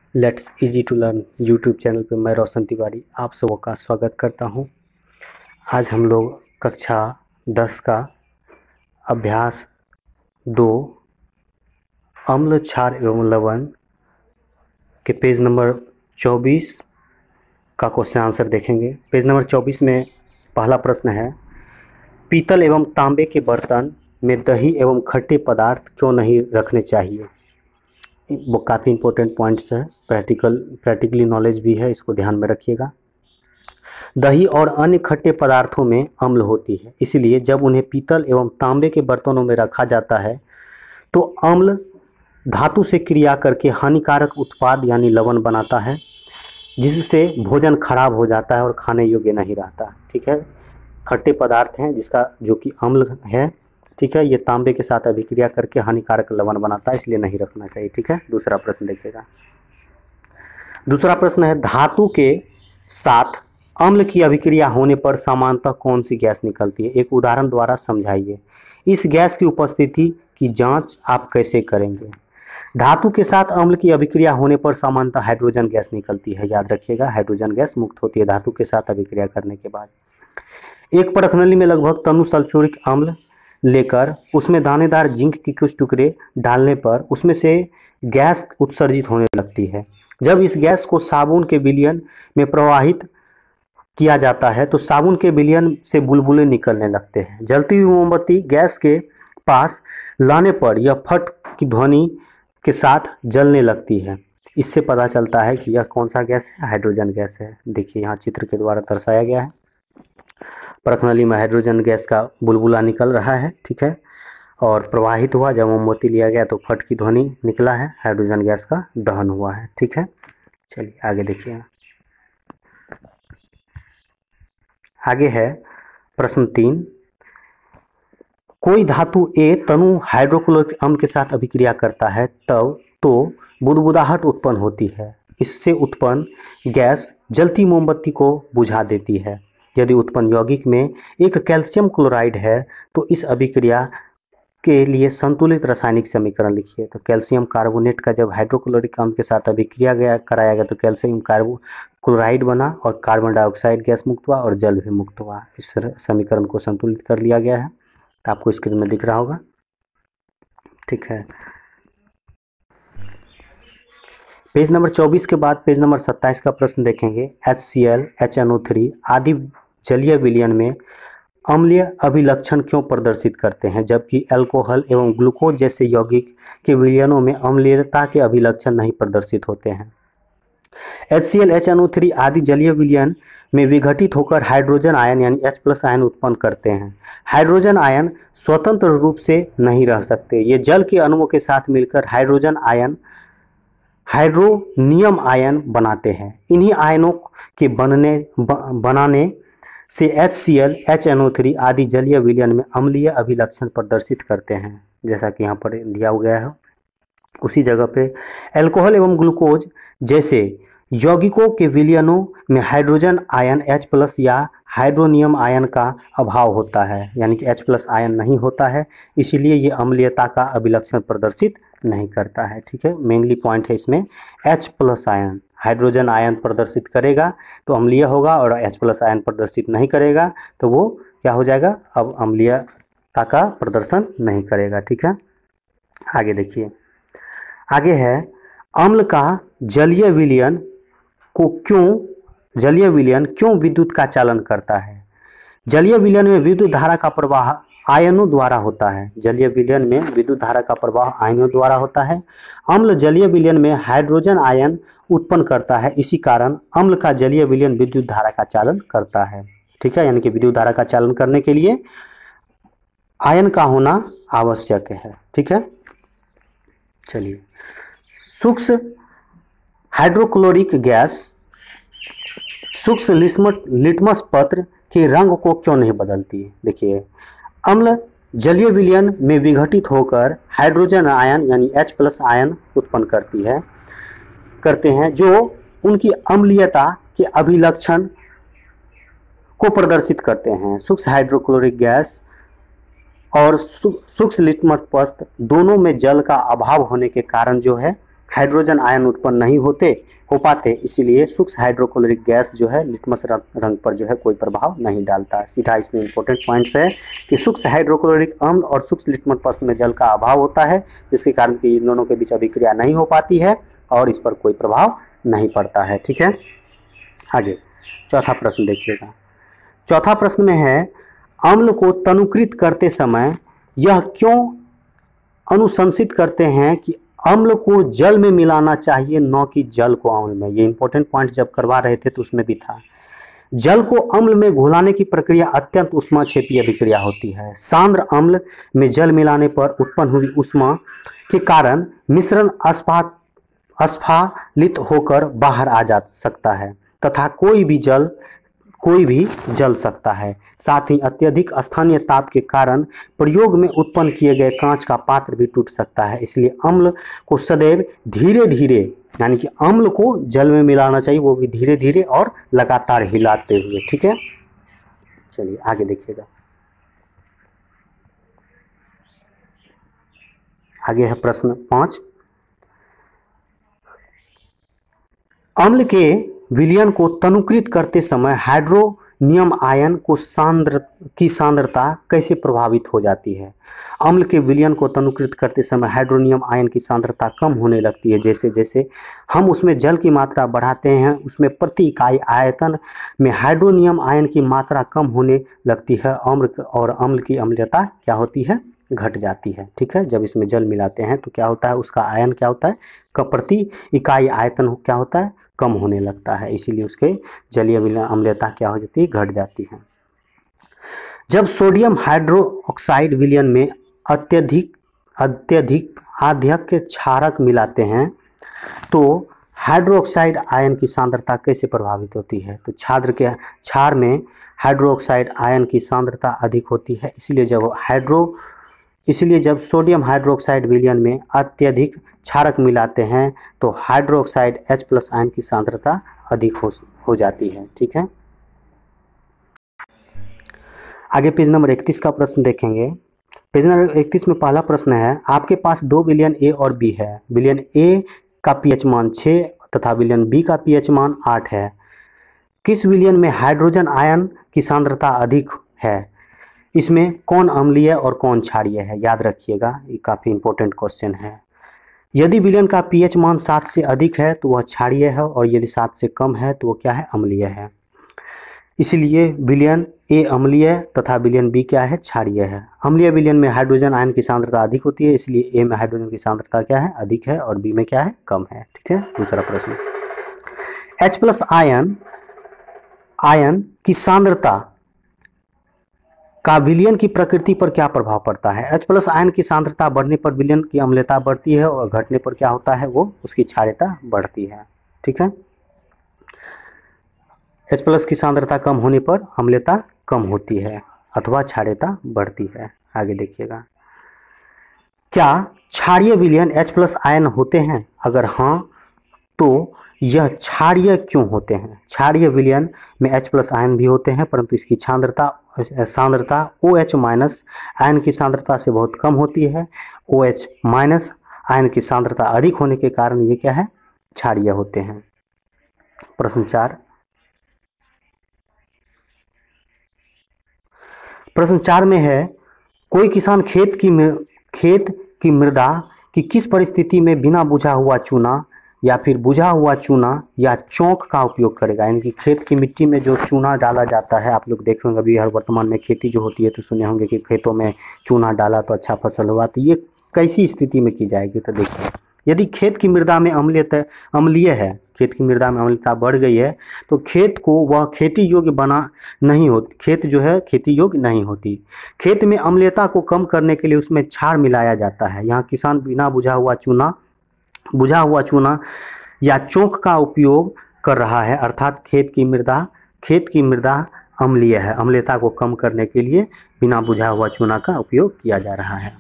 Let's easy to learn YouTube channel पे मैं रोशन तिवारी आप सबों का स्वागत करता हूं। आज हम लोग कक्षा 10 का अभ्यास 2 अम्ल क्षार एवं लवण के पेज नंबर 24 का क्वेश्चन आंसर देखेंगे। पेज नंबर 24 में पहला प्रश्न है, पीतल एवं तांबे के बर्तन में दही एवं खट्टे पदार्थ क्यों नहीं रखने चाहिए। वो काफ़ी इंपॉर्टेंट पॉइंट्स है, प्रैक्टिकली नॉलेज भी है, इसको ध्यान में रखिएगा। दही और अन्य खट्टे पदार्थों में अम्ल होती है, इसलिए जब उन्हें पीतल एवं तांबे के बर्तनों में रखा जाता है तो अम्ल धातु से क्रिया करके हानिकारक उत्पाद यानी लवण बनाता है, जिससे भोजन खराब हो जाता है और खाने योग्य नहीं रहता। ठीक है, खट्टे पदार्थ हैं जिसका जो कि अम्ल है, ठीक है, ये तांबे के साथ अभिक्रिया करके हानिकारक लवण बनाता है, इसलिए नहीं रखना चाहिए। ठीक है, दूसरा प्रश्न देखिएगा। दूसरा प्रश्न है, धातु के साथ अम्ल की अभिक्रिया होने पर सामान्यतः कौन सी गैस निकलती है। एक उदाहरण द्वारा समझाइए। इस गैस की उपस्थिति की जांच आप कैसे करेंगे। धातु के साथ अम्ल की अभिक्रिया होने पर सामान्यतः हाइड्रोजन गैस निकलती है। याद रखिएगा, हाइड्रोजन गैस मुक्त होती है धातु के साथ अभिक्रिया करने के बाद। एक परखनली में लगभग तनु सल्फ्यूरिक अम्ल लेकर उसमें दानेदार जिंक के कुछ टुकड़े डालने पर उसमें से गैस उत्सर्जित होने लगती है। जब इस गैस को साबुन के विलयन में प्रवाहित किया जाता है तो साबुन के विलयन से बुलबुले निकलने लगते हैं। जलती हुई मोमबत्ती गैस के पास लाने पर यह फट की ध्वनि के साथ जलने लगती है। इससे पता चलता है कि यह कौन सा गैस है, हाइड्रोजन गैस है। देखिए यहाँ चित्र के द्वारा दर्शाया गया है। परखनली में हाइड्रोजन गैस का बुलबुला निकल रहा है, ठीक है, और प्रवाहित हुआ। जब मोमबत्ती लिया गया तो फट की ध्वनि निकला है, हाइड्रोजन गैस का दहन हुआ है। ठीक है, चलिए आगे देखिए। आगे है प्रश्न 3, कोई धातु ए तनु हाइड्रोक्लोरिक अम्ल के साथ अभिक्रिया करता है तब तो बुदबुदाहट उत्पन्न होती है। इससे उत्पन्न गैस जलती मोमबत्ती को बुझा देती है। यदि उत्पन्न यौगिक में एक कैल्शियम क्लोराइड है तो इस अभिक्रिया के लिए संतुलित रासायनिक समीकरण लिखिए। तो कैल्शियम कार्बोनेट का जब हाइड्रोक्लोरिक अम्ल के साथ अभिक्रिया कराया गया तो कैल्शियम क्लोराइड बना और कार्बन डाइऑक्साइड गैस मुक्त हुआ और जल भी मुक्त हुआ। इस समीकरण को संतुलित कर लिया गया है, तो आपको स्क्रीन में दिख रहा होगा। ठीक है, पेज नंबर 24 के बाद पेज नंबर 27 का प्रश्न देखेंगे। HCl, HNO3 आदि जलीय विलयन में अम्लीय अभिलक्षण क्यों प्रदर्शित करते हैं, जबकि अल्कोहल एवं ग्लूकोज जैसे यौगिक के विलयनों में अम्लीयता के अभिलक्षण नहीं प्रदर्शित होते हैं। HCl, HNO3 आदि जलीय विलयन में विघटित होकर हाइड्रोजन आयन यानी H+ आयन उत्पन्न करते हैं। हाइड्रोजन आयन स्वतंत्र रूप से नहीं रह सकते, ये जल के अणुओं के साथ मिलकर हाइड्रोजन आयन हाइड्रोनियम आयन बनाते हैं। इन्हीं आयनों के बनाने से HCl, HNO3 आदि जलीय विलयन में अम्लीय अभिलक्षण प्रदर्शित करते हैं, जैसा कि यहाँ पर दिया गया है। उसी जगह पे अल्कोहल एवं ग्लूकोज जैसे यौगिकों के विलयनों में हाइड्रोजन आयन H+ या हाइड्रोनियम आयन का अभाव होता है, यानी कि H+ आयन नहीं होता है, इसीलिए ये अम्लीयता का अभिलक्षण प्रदर्शित नहीं करता है। ठीक है, मेनली पॉइंट है इसमें H+ आयन। हाइड्रोजन आयन प्रदर्शित करेगा तो अम्लीय होगा और H+ आयन प्रदर्शित नहीं करेगा तो वो क्या हो जाएगा, अब अम्लीयता का प्रदर्शन नहीं करेगा। ठीक है, आगे देखिए। आगे है, अम्ल का जलीय विलयन क्यों विद्युत का चालन करता है। जलीय विलयन में विद्युत धारा का प्रवाह आयनों द्वारा होता है। जलीय विलयन में विद्युत धारा का प्रवाह आयनों द्वारा होता है। अम्ल जलीय विलयन में हाइड्रोजन आयन उत्पन्न करता है, इसी कारण अम्ल का जलीय विलयन विद्युत धारा का चालन करता है। ठीक है, यानी कि विद्युत धारा का चालन करने के लिए आयन का होना आवश्यक है। ठीक है, चलिए। सूक्ष्म हाइड्रोक्लोरिक गैस सूक्ष्म लिटमस पत्र के रंग को क्यों नहीं बदलती है। देखिए, अम्ल जलीय विलयन में विघटित होकर हाइड्रोजन आयन यानी H+ आयन उत्पन्न करते हैं, जो उनकी अम्लीयता के अभिलक्षण को प्रदर्शित करते हैं। सूक्ष्म हाइड्रोक्लोरिक गैस और सूक्ष्म लिटमस पत्र दोनों में जल का अभाव होने के कारण जो है हाइड्रोजन आयन उत्पन्न नहीं हो पाते, इसीलिए सूक्ष्म हाइड्रोक्लोरिक गैस जो है लिटमस रंग पर जो है कोई प्रभाव नहीं डालता। सीधा इसमें इंपॉर्टेंट पॉइंट्स है कि सूक्ष्म हाइड्रोक्लोरिक अम्ल और सूक्ष्म लिटमस पदार्थ में जल का अभाव होता है, जिसके कारण कि इन दोनों के बीच अभिक्रिया नहीं हो पाती है और इस पर कोई प्रभाव नहीं पड़ता है। ठीक है, आगे चौथा प्रश्न देखिएगा। चौथा प्रश्न में है, अम्ल को तनुकृत करते समय यह क्यों अनुशंसित करते हैं कि अम्ल को जल में मिलाना चाहिए, न कि जल को अम्ल में। ये इंपॉर्टेंट पॉइंट जब करवा रहे थे तो उसमें भी था। जल को अम्ल में घुलाने की प्रक्रिया अत्यंत ऊष्माक्षेपीय अभिक्रिया होती है। सांद्र अम्ल में जल मिलाने पर उत्पन्न हुई ऊष्मा के कारण मिश्रण अस्फालित होकर बाहर आ जा सकता है तथा कोई भी जल सकता है। साथ ही अत्यधिक स्थानीय ताप के कारण प्रयोग में उत्पन्न किए गए कांच का पात्र भी टूट सकता है। इसलिए अम्ल को सदैव धीरे धीरे, यानी कि अम्ल को जल में मिलाना चाहिए, वो भी धीरे धीरे और लगातार हिलाते हुए। ठीक है, चलिए आगे देखिएगा। आगे है प्रश्न 5। अम्ल के विलयन को तनुकृत करते समय हाइड्रोनियम आयन की सांद्रता कैसे प्रभावित हो जाती है। अम्ल के विलयन को तनुकृत करते समय हाइड्रोनियम आयन की सांद्रता कम होने लगती है। जैसे जैसे हम उसमें जल की मात्रा बढ़ाते हैं, उसमें प्रति इकाई आयतन में हाइड्रोनियम आयन की मात्रा कम होने लगती है। अम्ल की अम्लता क्या होती है, घट जाती है। ठीक है, जब इसमें जल मिलाते हैं तो क्या होता है, उसका आयन क्या होता है, प्रति इकाई आयतन क्या होता है, कम होने लगता है। इसीलिए उसके जलीय विलयन अम्लता क्या हो जाती है, घट जाती है। जब सोडियम हाइड्रोक्साइड विलयन में अत्यधिक क्षारक मिलाते हैं तो हाइड्रोक्साइड आयन की सांद्रता कैसे प्रभावित होती है। तो क्षार में हाइड्रोक्साइड आयन की सांद्रता अधिक होती है। इसलिए जब सोडियम हाइड्रोक्साइड विलयन में अत्यधिक क्षारक मिलाते हैं तो हाइड्रोक्साइड H+ आयन की सांद्रता अधिक हो जाती है। ठीक है, आगे पेज नंबर 31 का प्रश्न देखेंगे। पेज नंबर 31 में पहला प्रश्न है, आपके पास 2 विलयन A और B है। विलयन A का pH मान 6 तथा विलयन B का pH मान 8 है। किस विलयन में हाइड्रोजन आयन की सांद्रता अधिक है, इसमें कौन अम्लीय और कौन क्षारीय है। याद रखिएगा, ये काफ़ी इंपॉर्टेंट क्वेश्चन है। यदि विलयन का pH मान 7 से अधिक है तो वह क्षारीय है और यदि 7 से कम है तो वो क्या है, अम्लीय है। इसलिए विलयन A अम्लीय तथा विलयन B क्या है, क्षारीय है। अम्लीय विलयन में हाइड्रोजन आयन की सांद्रता अधिक होती है, इसलिए A में हाइड्रोजन की सांद्रता क्या है, अधिक है, और B में क्या है, कम है। ठीक है, दूसरा प्रश्न, H+ आयन की सांद्रता का विलयन की प्रकृति पर क्या प्रभाव पड़ता है। H+ आयन की सांद्रता बढ़ने पर विलयन की अम्लता बढ़ती है और घटने पर क्या होता है, वो उसकी क्षारीयता बढ़ती है। ठीक है, H+ की सांद्रता कम होने पर अम्लता कम होती है अथवा क्षारीयता बढ़ती है। आगे देखिएगा, क्या क्षारीय विलयन H+ आयन होते हैं, अगर हाँ तो यह क्षारीय क्यों होते हैं। क्षारीय विलयन में H+ आयन भी होते हैं, परंतु इसकी सांद्रता OH- आयन की सांद्रता से बहुत कम होती है। OH- आयन की सांद्रता अधिक होने के कारण ये क्या है, क्षारीय होते हैं। प्रश्न 4, प्रश्न 4 में है, कोई किसान खेत की मृदा की किस परिस्थिति में बिना बुझा हुआ चूना या फिर बुझा हुआ चूना या चौक का उपयोग करेगा। यानी कि खेत की मिट्टी में जो चूना डाला जाता है, आप लोग देखे होंगे अभी हर वर्तमान में खेती जो होती है तो सुने होंगे कि खेतों में चूना डाला तो अच्छा फसल हुआ। तो ये कैसी स्थिति में की जाएगी, तो देखिए, यदि खेत की मृदा में अम्लीय है, खेत की मृदा में अम्लता बढ़ गई है तो खेत को वह खेती योग्य नहीं होती, खेत जो है खेती योग्य नहीं होती। खेत में अम्लता को कम करने के लिए उसमें क्षार मिलाया जाता है। यहाँ किसान बिना बुझा हुआ चूना या चौक का उपयोग कर रहा है, अर्थात खेत की मृदा अम्लीय है। अम्लता को कम करने के लिए बिना बुझा हुआ चूना का उपयोग किया जा रहा है।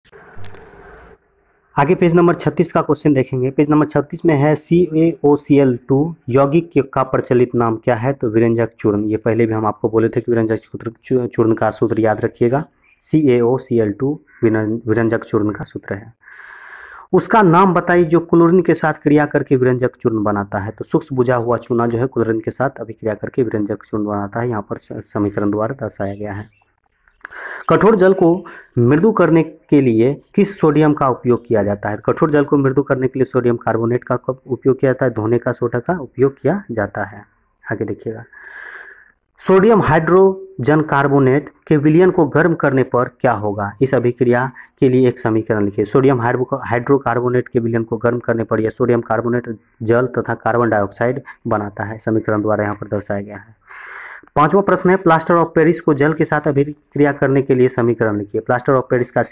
आगे पेज नंबर 36 का क्वेश्चन देखेंगे। पेज नंबर 36 में है, CaOCl2 यौगिक का प्रचलित नाम क्या है। तो विरंजक चूर्ण। ये पहले भी हम आपको बोले थे कि विरंजक चूर्ण का सूत्र याद रखिएगा। CaOCl2 विरंजक चूर्ण का सूत्र है। उसका नाम बताइए जो क्लोरीन के साथ क्रिया करके विरंजक चूर्ण बनाता है। तो सूक्ष्म बुझा हुआ चूना जो है क्लोरीन के साथ अभिक्रिया करके विरंजक चूर्ण बनाता है, यहाँ पर समीकरण द्वारा दर्शाया गया है। कठोर जल को मृदु करने के लिए किस सोडियम का उपयोग किया जाता है? कठोर जल को मृदु करने के लिए सोडियम कार्बोनेट का उपयोग किया जाता है, धोने का सोडा का उपयोग किया जाता है। आगे देखिएगा, सोडियम हाइड्रोजन कार्बोनेट के विलयन को गर्म करने पर क्या होगा? इस अभिक्रिया के लिए एक समीकरण लिखिए। सोडियम हाइड्रोकार्बोनेट के विलयन को गर्म करने पर यह सोडियम कार्बोनेट जल तथा कार्बन डाइऑक्साइड बनाता है, समीकरण द्वारा यहाँ पर दर्शाया गया है। पांचवा प्रश्न है, प्लास्टर ऑफ पेरिस को जल के साथ अभिक्रिया करने के लिए समीकरण लिखिए। प्लास्टर ऑफ पेरिस का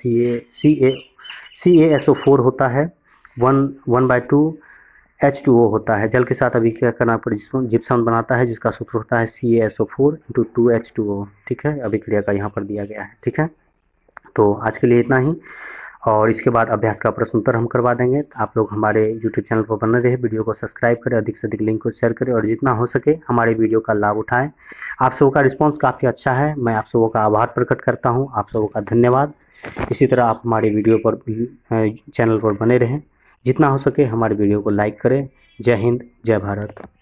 CaSO4 होता है, 1/2 H2O होता है। जल के साथ अभिक्रिया करना पर जिप्सम बनाता है, जिसका सूत्र होता है CaSO4 × 2H2O। ठीक है, अभिक्रिया का यहाँ पर दिया गया है। ठीक है, तो आज के लिए इतना ही, और इसके बाद अभ्यास का प्रश्न उत्तर हम करवा देंगे। तो आप लोग हमारे YouTube चैनल पर बने रहे, वीडियो को सब्सक्राइब करें, अधिक से अधिक लिंक को शेयर करें और जितना हो सके हमारे वीडियो का लाभ उठाएं। आप सबों का रिस्पांस काफ़ी अच्छा है, मैं आप सबों का आभार प्रकट करता हूं। आप सबों का धन्यवाद। इसी तरह आप हमारे वीडियो पर चैनल पर बने रहें, जितना हो सके हमारे वीडियो को लाइक करें। जय हिंद, जय भारत।